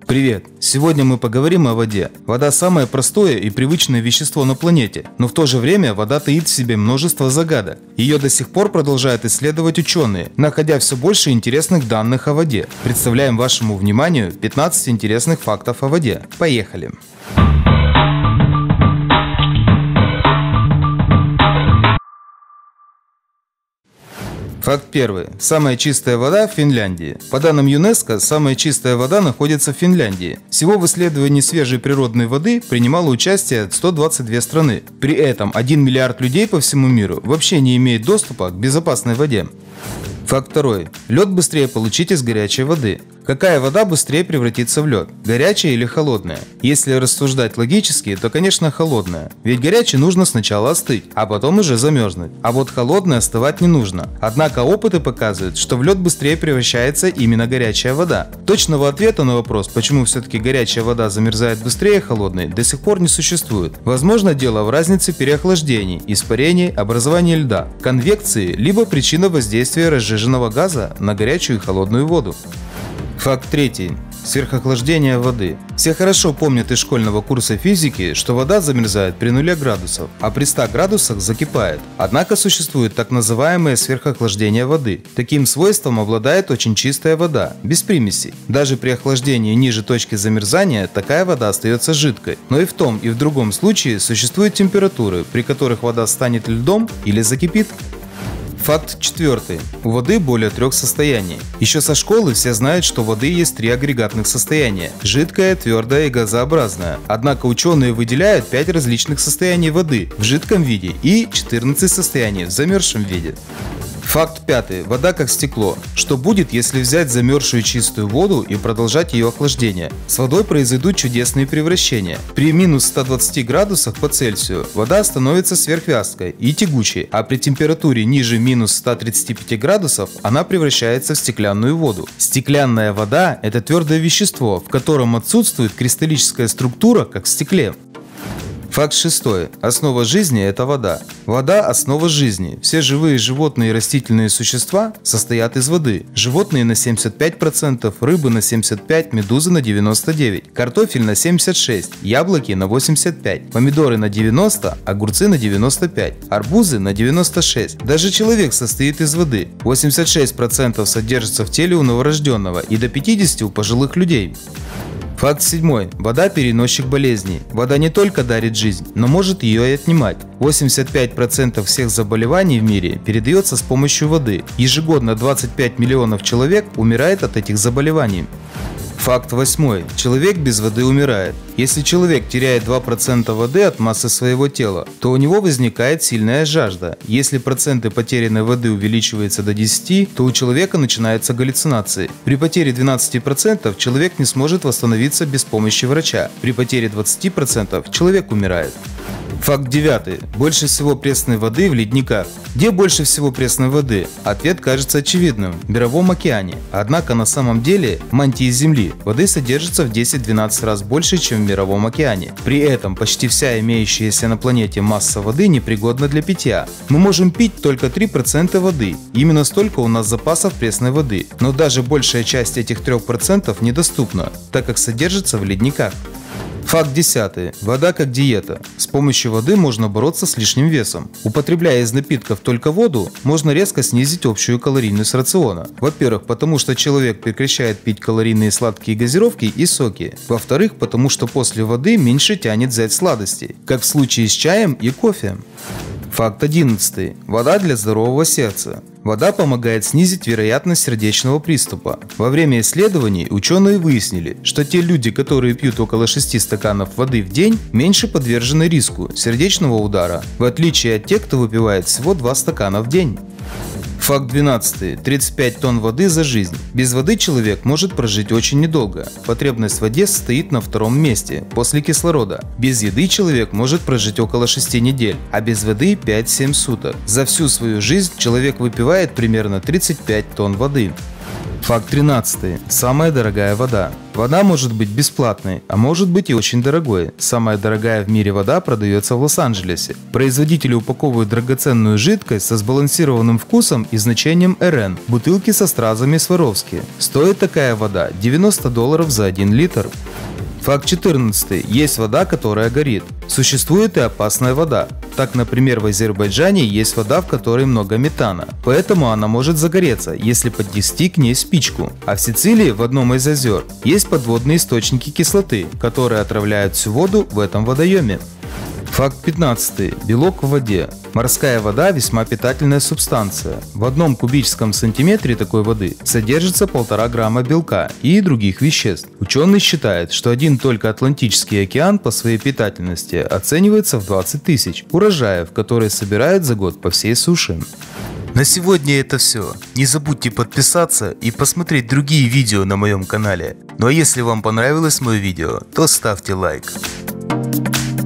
Привет! Сегодня мы поговорим о воде. Вода – самое простое и привычное вещество на планете, но в то же время вода таит в себе множество загадок. Ее до сих пор продолжают исследовать ученые, находя все больше интересных данных о воде. Представляем вашему вниманию 15 интересных фактов о воде. Поехали! Факт первый. Самая чистая вода в Финляндии. По данным ЮНЕСКО, самая чистая вода находится в Финляндии. Всего в исследовании свежей природной воды принимало участие 122 страны. При этом 1 миллиард людей по всему миру вообще не имеет доступа к безопасной воде. Факт второй. Лед быстрее получить из горячей воды. Какая вода быстрее превратится в лед? Горячая или холодная? Если рассуждать логически, то конечно холодная. Ведь горячей нужно сначала остыть, а потом уже замерзнуть. А вот холодной остывать не нужно. Однако опыты показывают, что в лед быстрее превращается именно горячая вода. Точного ответа на вопрос, почему все-таки горячая вода замерзает быстрее холодной, до сих пор не существует. Возможно, дело в разнице переохлаждений, испарений, образования льда, конвекции, либо причина воздействия разжиженного газа на горячую и холодную воду. Факт третий. Сверхохлаждение воды. Все хорошо помнят из школьного курса физики, что вода замерзает при 0 градусов, а при 100 градусах закипает. Однако существует так называемое сверхохлаждение воды. Таким свойством обладает очень чистая вода, без примесей. Даже при охлаждении ниже точки замерзания такая вода остается жидкой. Но и в том, и в другом случае существуют температуры, при которых вода станет льдом или закипит. Факт четвертый. У воды более 3 состояний. Еще со школы все знают, что у воды есть 3 агрегатных состояния – жидкое, твердое и газообразное. Однако ученые выделяют 5 различных состояний воды в жидком виде и 14 состояний в замерзшем виде. Факт пятый. Вода как стекло. Что будет, если взять замерзшую чистую воду и продолжать ее охлаждение? С водой произойдут чудесные превращения. При минус 120 градусах по Цельсию вода становится сверхвязкой и тягучей, а при температуре ниже минус 135 градусов она превращается в стеклянную воду. Стеклянная вода – это твердое вещество, в котором отсутствует кристаллическая структура, как в стекле. Факт шестой. Основа жизни – это вода. Вода – основа жизни. Все живые животные и растительные существа состоят из воды. Животные на 75%, рыбы на 75%, медузы на 99%, картофель на 76%, яблоки на 85%, помидоры на 90%, огурцы на 95%, арбузы на 96%. Даже человек состоит из воды. 86% содержится в теле у новорожденного и до 50% у пожилых людей. Факт седьмой. Вода – переносчик болезней. Вода не только дарит жизнь, но может ее и отнимать. 85% всех заболеваний в мире передается с помощью воды. Ежегодно 25 миллионов человек умирает от этих заболеваний. Факт восьмой. Человек без воды умирает. Если человек теряет 2% воды от массы своего тела, то у него возникает сильная жажда. Если проценты потерянной воды увеличиваются до 10, то у человека начинаются галлюцинации. При потере 12% человек не сможет восстановиться без помощи врача. При потере 20% человек умирает. Факт девятый. Больше всего пресной воды в ледниках. Где больше всего пресной воды? Ответ кажется очевидным – в Мировом океане. Однако на самом деле в мантии Земли воды содержится в 10-12 раз больше, чем в Мировом океане. При этом почти вся имеющаяся на планете масса воды непригодна для питья. Мы можем пить только 3% воды. Именно столько у нас запасов пресной воды. Но даже большая часть этих 3% недоступна, так как содержится в ледниках. Факт 10. Вода как диета. С помощью воды можно бороться с лишним весом. Употребляя из напитков только воду, можно резко снизить общую калорийность рациона. Во-первых, потому что человек прекращает пить калорийные сладкие газировки и соки. Во-вторых, потому что после воды меньше тянет взять сладостей, как в случае с чаем и кофе. Факт 11. Вода для здорового сердца. Вода помогает снизить вероятность сердечного приступа. Во время исследований ученые выяснили, что те люди, которые пьют около 6 стаканов воды в день, меньше подвержены риску сердечного удара, в отличие от тех, кто выпивает всего 2 стакана в день. Факт 12. 35 тонн воды за жизнь. Без воды человек может прожить очень недолго. Потребность в воде стоит на 2-м месте, после кислорода. Без еды человек может прожить около 6 недель, а без воды 5-7 суток. За всю свою жизнь человек выпивает примерно 35 тонн воды. Факт 13. Самая дорогая вода. Вода может быть бесплатной, а может быть и очень дорогой. Самая дорогая в мире вода продается в Лос-Анджелесе. Производители упаковывают драгоценную жидкость со сбалансированным вкусом и значением РН в бутылки со стразами Сваровски. Стоит такая вода $90 за 1 литр. Факт 14. Есть вода, которая горит. Существует и опасная вода. Так, например, в Азербайджане есть вода, в которой много метана. Поэтому она может загореться, если поднести к ней спичку. А в Сицилии, в одном из озер, есть подводные источники кислоты, которые отравляют всю воду в этом водоеме. Факт 15. Белок в воде. Морская вода весьма питательная субстанция. В одном кубическом сантиметре такой воды содержится 1,5 грамма белка и других веществ. Ученые считают, что один только Атлантический океан по своей питательности оценивается в 20 тысяч урожаев, которые собирают за год по всей суше. На сегодня это все. Не забудьте подписаться и посмотреть другие видео на моем канале. Ну а если вам понравилось мое видео, то ставьте лайк.